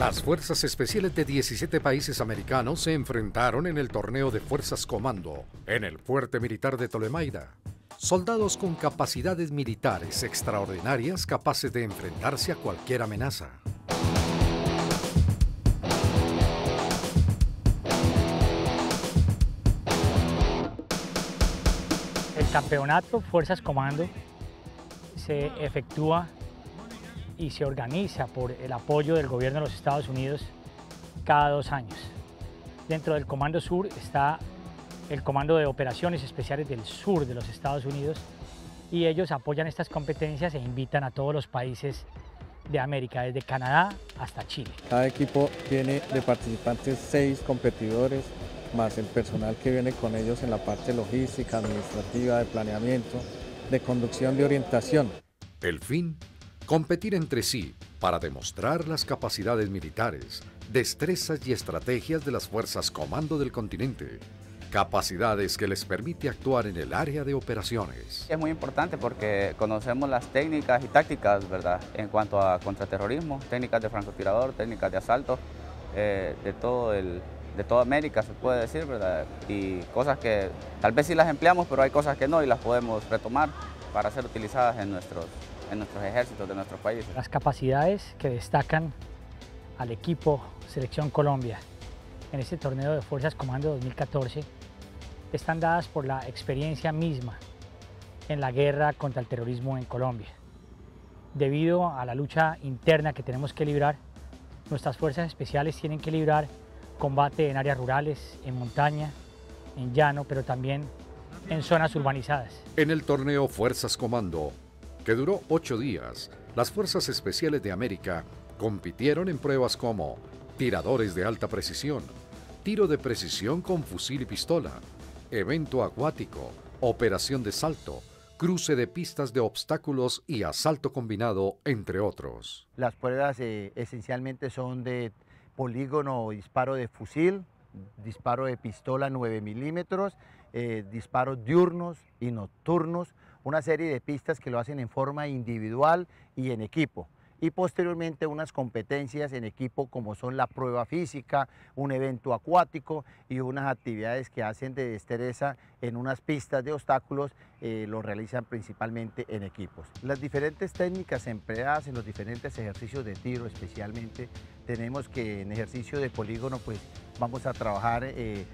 Las fuerzas especiales de 17 países americanos se enfrentaron en el torneo de Fuerzas Comando en el fuerte militar de Tolemaida. Soldados con capacidades militares extraordinarias capaces de enfrentarse a cualquier amenaza. El campeonato Fuerzas Comando se efectúa y se organiza por el apoyo del gobierno de los Estados Unidos cada 2 años. Dentro del Comando Sur está el Comando de Operaciones Especiales del Sur de los Estados Unidos y ellos apoyan estas competencias e invitan a todos los países de América, desde Canadá hasta Chile. Cada equipo tiene de participantes 6 competidores, más el personal que viene con ellos en la parte logística, administrativa, de planeamiento, de conducción, de orientación. El fin, competir entre sí para demostrar las capacidades militares, destrezas y estrategias de las fuerzas comando del continente, capacidades que les permite actuar en el área de operaciones. Es muy importante porque conocemos las técnicas y tácticas, ¿verdad?, en cuanto a contraterrorismo, técnicas de francotirador, técnicas de asalto, de toda América se puede decir, ¿verdad?, y cosas que tal vez sí las empleamos, pero hay cosas que no y las podemos retomar para ser utilizadas en nuestros ejércitos de nuestros países. Las capacidades que destacan al equipo Selección Colombia en este torneo de Fuerzas Comando 2014 están dadas por la experiencia misma en la guerra contra el terrorismo en Colombia. Debido a la lucha interna que tenemos que librar, nuestras fuerzas especiales tienen que librar combate en áreas rurales, en montaña, en llano, pero también en zonas urbanizadas. En el torneo Fuerzas Comando, que duró 8 días, las Fuerzas Especiales de América compitieron en pruebas como tiradores de alta precisión, tiro de precisión con fusil y pistola, evento acuático, operación de salto, cruce de pistas de obstáculos y asalto combinado, entre otros. Las pruebas esencialmente son de polígono o disparo de fusil, disparo de pistola 9 milímetros, disparos diurnos y nocturnos, una serie de pistas que lo hacen en forma individual y en equipo. Y posteriormente unas competencias en equipo como son la prueba física, un evento acuático y unas actividades que hacen de destreza en unas pistas de obstáculos, lo realizan principalmente en equipos. Las diferentes técnicas empleadas en los diferentes ejercicios de tiro especialmente, tenemos que en ejercicio de polígono pues vamos a trabajar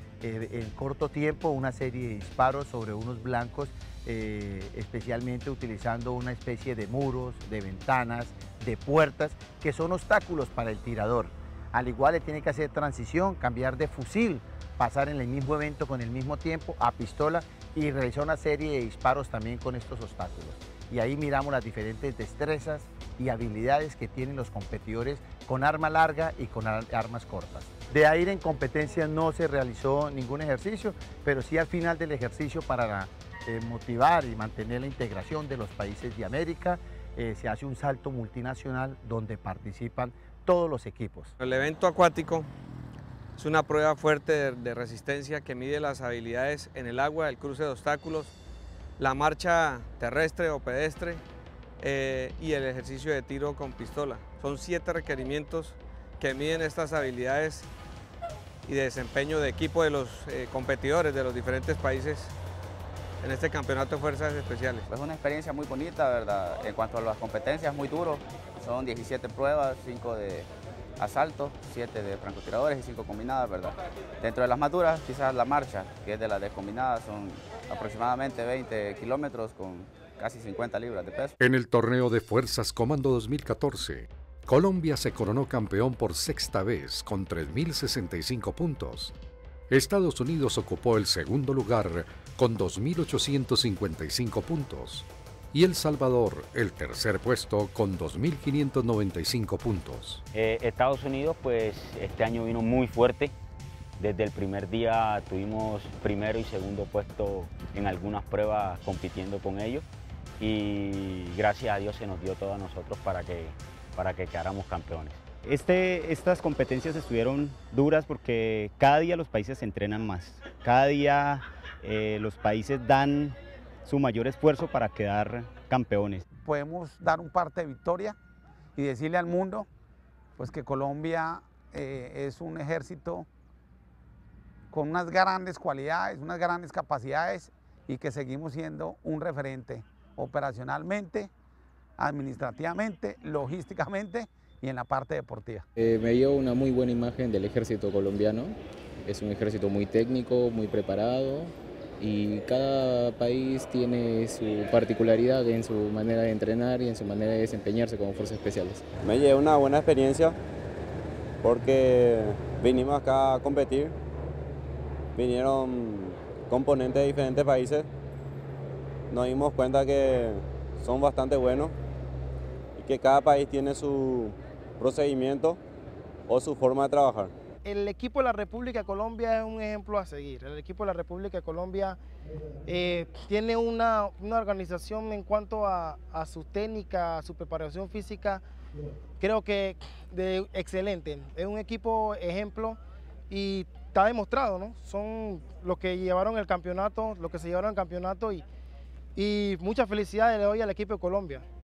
en corto tiempo una serie de disparos sobre unos blancos, especialmente utilizando una especie de muros, de ventanas, de puertas, que son obstáculos para el tirador. Al igual le tiene que hacer transición, cambiar de fusil, pasar en el mismo evento con el mismo tiempo a pistola y realizar una serie de disparos también con estos obstáculos. Y ahí miramos las diferentes destrezas y habilidades que tienen los competidores con arma larga y con armas cortas. De ahí en competencia no se realizó ningún ejercicio, pero sí al final del ejercicio para motivar y mantener la integración de los países de América, se hace un salto multinacional donde participan todos los equipos. El evento acuático es una prueba fuerte de resistencia que mide las habilidades en el agua, el cruce de obstáculos, la marcha terrestre o pedestre y el ejercicio de tiro con pistola. Son 7 requerimientos que miden estas habilidades y de desempeño de equipo de los competidores de los diferentes países en este campeonato de Fuerzas Especiales. Es una experiencia muy bonita, ¿verdad? En cuanto a las competencias, muy duro. Son 17 pruebas, 5 de asalto, 7 de francotiradores y 5 combinadas, ¿verdad? Dentro de las más duras, quizás la marcha, que es de las de combinadas, son aproximadamente 20 kilómetros con casi 50 libras de peso. En el torneo de Fuerzas Comando 2014, Colombia se coronó campeón por 6ª vez con 3.065 puntos. Estados Unidos ocupó el 2º lugar con 2.855 puntos y El Salvador el 3er puesto con 2.595 puntos. Estados Unidos pues este año vino muy fuerte. Desde el primer día tuvimos 1º y 2º puesto en algunas pruebas compitiendo con ellos y gracias a Dios se nos dio todo a nosotros para que quedáramos campeones. Estas competencias estuvieron duras porque cada día los países se entrenan más, cada día los países dan su mayor esfuerzo para quedar campeones. Podemos dar un parte de victoria y decirle al mundo pues que Colombia es un ejército con unas grandes cualidades, unas grandes capacidades y que seguimos siendo un referente operacionalmente, administrativamente, logísticamente y en la parte deportiva. Me dio una muy buena imagen del ejército colombiano. Es un ejército muy técnico, muy preparado y cada país tiene su particularidad en su manera de entrenar y en su manera de desempeñarse como fuerzas especiales. Me llevé una buena experiencia porque vinimos acá a competir, vinieron componentes de diferentes países, nos dimos cuenta que son bastante buenos y que cada país tiene su procedimiento o su forma de trabajar. El equipo de la República de Colombia es un ejemplo a seguir. El equipo de la República de Colombia tiene una organización en cuanto a su técnica, a su preparación física, creo que excelente. Es un equipo ejemplo y está demostrado, ¿no? Son los que llevaron el campeonato, los que se llevaron el campeonato y muchas felicidades le doy al equipo de Colombia.